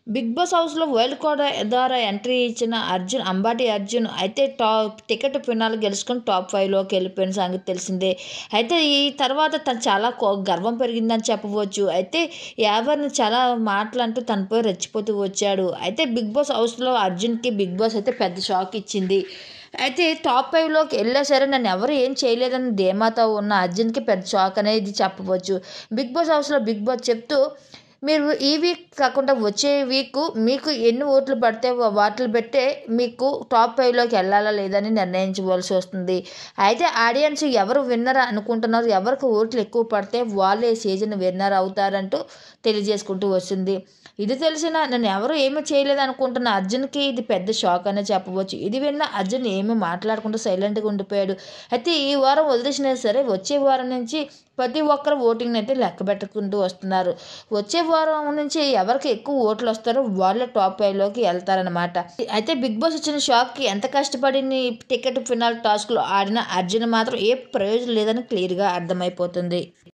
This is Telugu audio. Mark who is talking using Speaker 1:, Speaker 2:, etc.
Speaker 1: బిగ్ బాస్ హౌస్లో వైల్డ్ కార్డ్ ద్వారా ఎంట్రీ ఇచ్చిన అంబాటి అర్జున్ అయితే టికెట్ ఫినాల్ గెలుచుకొని టాప్ 5లోకి వెళ్ళిపోయిన సంగతి తెలిసిందే. అయితే ఈ తర్వాత తను చాలా గర్వం పెరిగిందని చెప్పవచ్చు. అయితే ఎవరిని చాలా మాటలు అంటూ తనపై రెచ్చిపోతూ వచ్చాడు. అయితే బిగ్ బాస్ హౌస్లో అర్జున్కి బిగ్ బాస్ అయితే పెద్ద షాక్ ఇచ్చింది. అయితే టాప్ 5లోకి వెళ్ళా సరే నన్ను ఎవరు ఏం చేయలేదని ధీమాతో ఉన్న అర్జున్కి పెద్ద షాక్ అనేది చెప్పవచ్చు. బిగ్ బాస్ హౌస్లో బిగ్ బాస్ చెప్తూ, మీరు ఈ వీక్ కాకుండా వచ్చే వీక్ మీకు ఎన్ని ఓట్లు పడితే వాటిని బట్టే మీకు టాప్ 5లోకి వెళ్ళాలా లేదని నిర్ణయించవలసి వస్తుంది. అయితే ఆడియన్స్ ఎవరు విన్నర్ అనుకుంటున్నారు, ఎవరికి ఓట్లు ఎక్కువ పడితే వాళ్ళే సీజన్ విన్నర్ అవుతారంటూ తెలియజేసుకుంటూ వస్తుంది. ఇది తెలిసిన నన్ను ఎవరు ఏమీ చేయలేదు అనుకుంటున్న అర్జున్కి ఇది పెద్ద షాక్ అనే చెప్పవచ్చు. ఇది విన్న అర్జున్ ఏమీ మాట్లాడకుండా సైలెంట్గా ఉండిపోయాడు. అయితే ఈ వారం వదిలేసినా సరే వచ్చే వారం నుంచి ప్రతి ఒక్కరు ఓటింగ్ని అయితే లెక్క పెట్టుకుంటూ వస్తున్నారు. వచ్చే వారం నుంచి ఎవరికి ఎక్కువ ఓట్లు వస్తారో వాళ్ళే టాప్ 5లోకి వెళ్తారనమాట. అయితే బిగ్ బాస్ ఇచ్చిన షాక్కి ఎంత కష్టపడి టికెట్ ఫినాల్ టాస్క్లో ఆడిన అర్జున్ మాత్రం ఏ ప్రయోజనం లేదని క్లియర్గా అర్థమైపోతుంది.